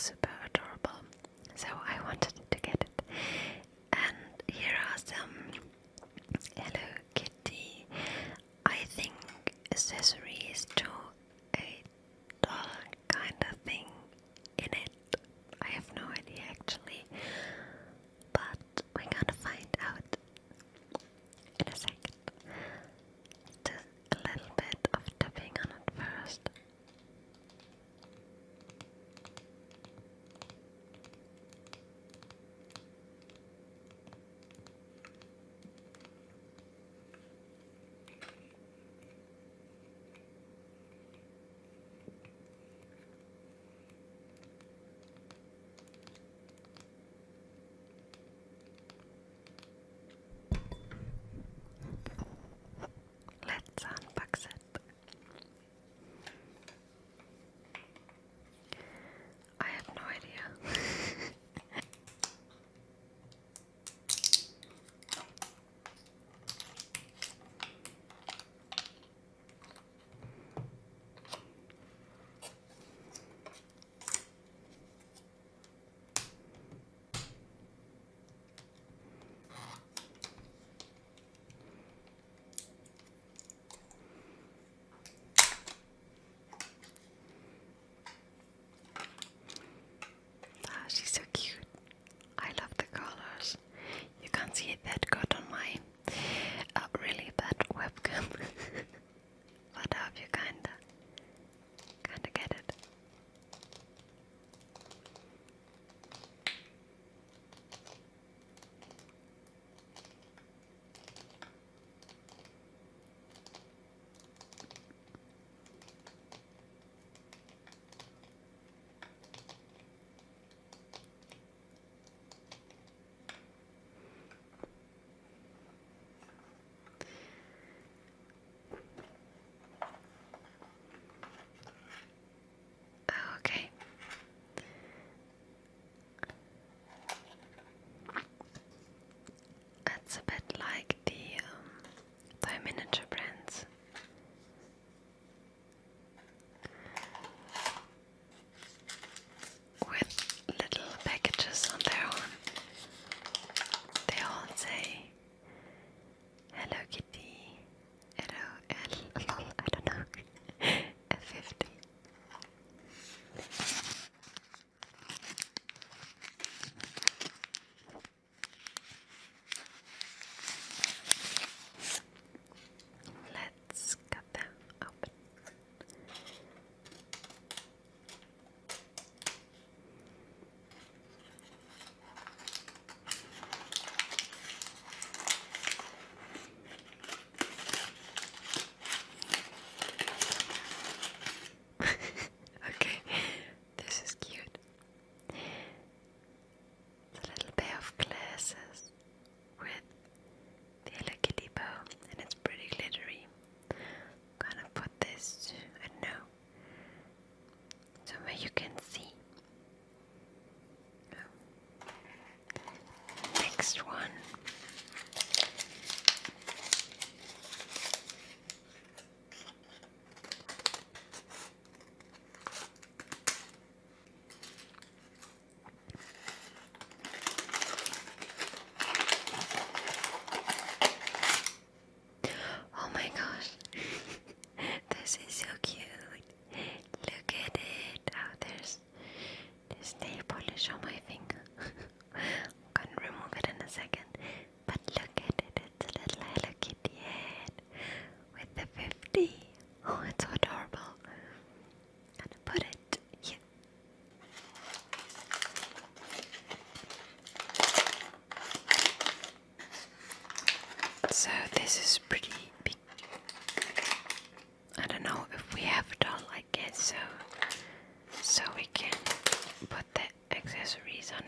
super adorable, so I wanted to get it. And here are some Hello Kitty, I think, accessories to a doll kind of thing in it. I have no idea actually, but we're gonna find out in a second. Just a little bit of tapping on it first. Let's unbox it. I have no idea. Ah, she's so cute. I love the colors. You can't see it that good on my really bad webcam, but I hope you kinda get it. Okay. It's a bit like the miniature brands. With little packages on their own. They all say Hello Kitty, hello I don't know, F50. Let's cut them open. Okay, this is cute. It's a little pair of glasses with the Hello Kitty bow, and it's pretty glittery. I'm gonna put this, I don't know, somewhere you can see. Next one. Oh my gosh, this is so cute. Look at it. Oh, there's nail polish on my finger. I'm gonna remove it in a second. But look at it, it's a little Hello Kitty head with the 50. Oh, it's so adorable. I'm gonna put it here. So this is pretty big. I don't know if we have it all, I guess so. So we can put the accessories on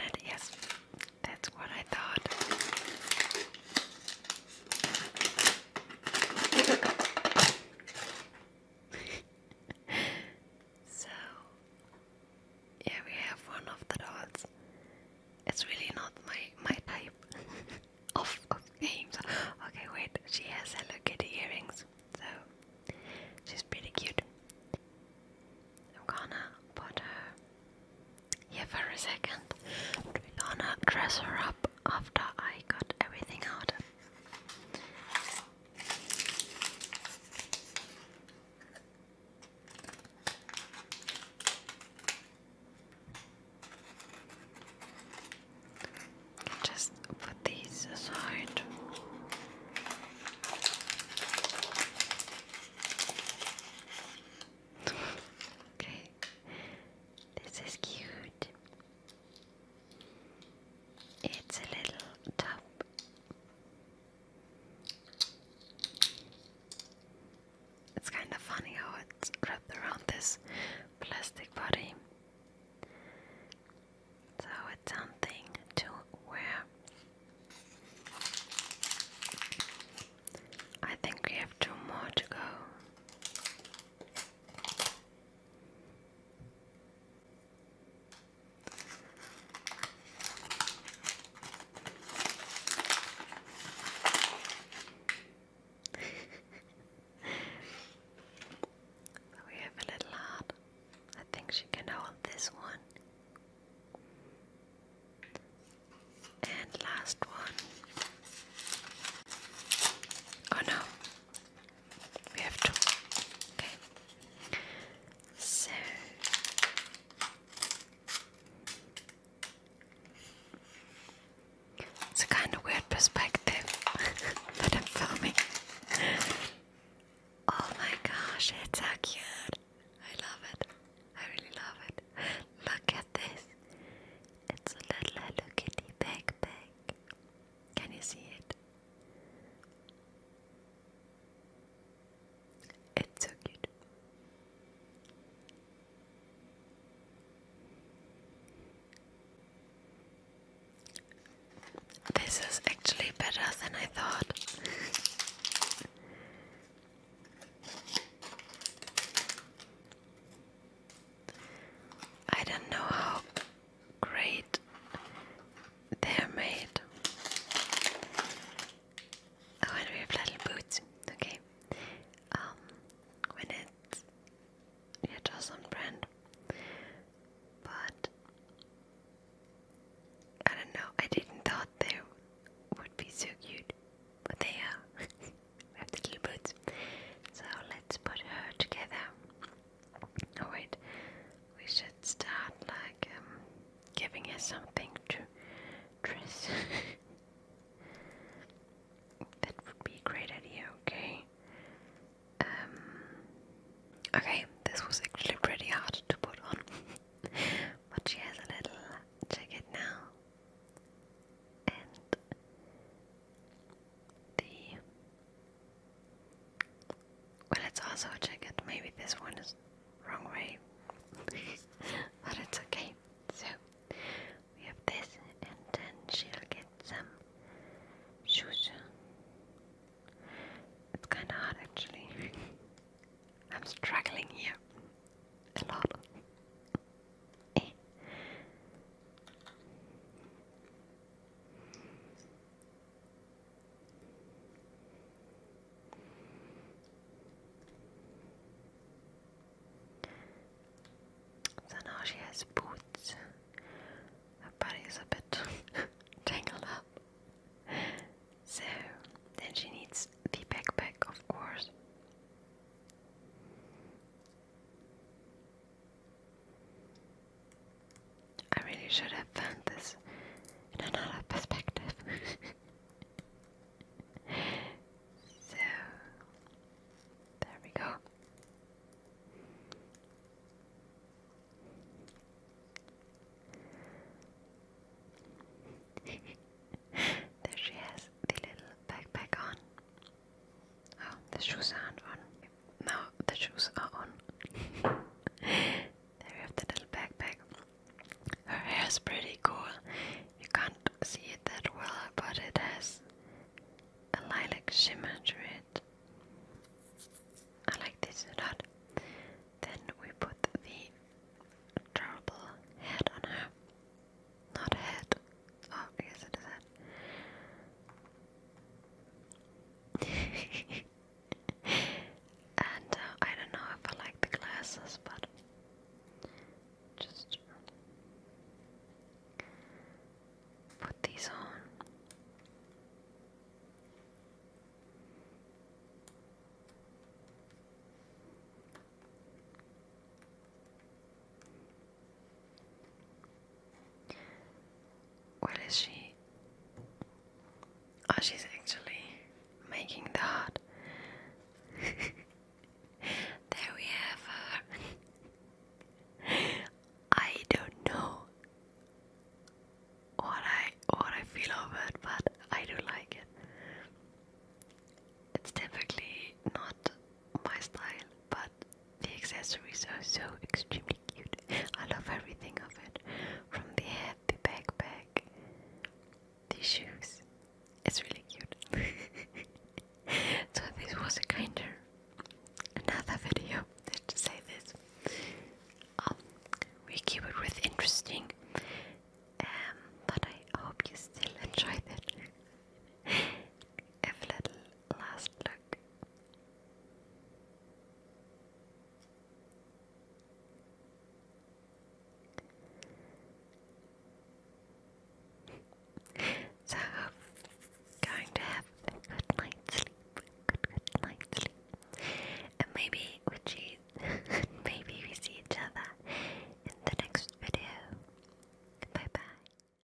second. We're gonna dress her up after I got everything out. Just put these aside. Okay, this is cute. It's a little top. It's kind of funny how it's wrapped around this plastic body. So it's something to wear. I think we have 2 more to go. So we have a little heart. I think she can hold this one. And last one. Oh no. We have 2. Okay. So it's a kind of weird perspective that I'm filming. Oh my gosh, it's so cute. I love it. I really love it. Look at this. It's a little Hello Kitty backpack. Can you see it? It's so cute. This is actually better than I thought. I don't know how great they're made. Oh, and we have little boots. Okay. When it's just on brand. But I don't know. I didn't thought they would be so cute, but they are. We have the little boots. So let's put her together. Oh wait, we should start like giving her something to dress. That would be a great idea. Okay. Okay, this was actually pretty hard to put on, but she has a little jacket now, and well, it's also a jacket. Maybe this one is wrong way, but it's okay. So we have this, and then she'll get some shoes. It's kind of hard actually. I'm struggling here a lot. So now she has boots. Her body is a bit tangled up. So then she needs the backpack, of course. I really should have found this in another perspective. So there we go. There she has the little backpack on. Oh, the shoes aren't on. No, the shoes are on. There we have the little backpack. Her hair is pretty cool. You can't see it that well, but it has a lilac shimmer to it. I like this a lot. Then we put the adorable head on her. Not head. Oh, I guess it is head. And I don't know if I like the glasses, but just she's actually making the heart. There we have her. I don't know what I feel of it, but I do like it. It's typically not my style, but the accessories are so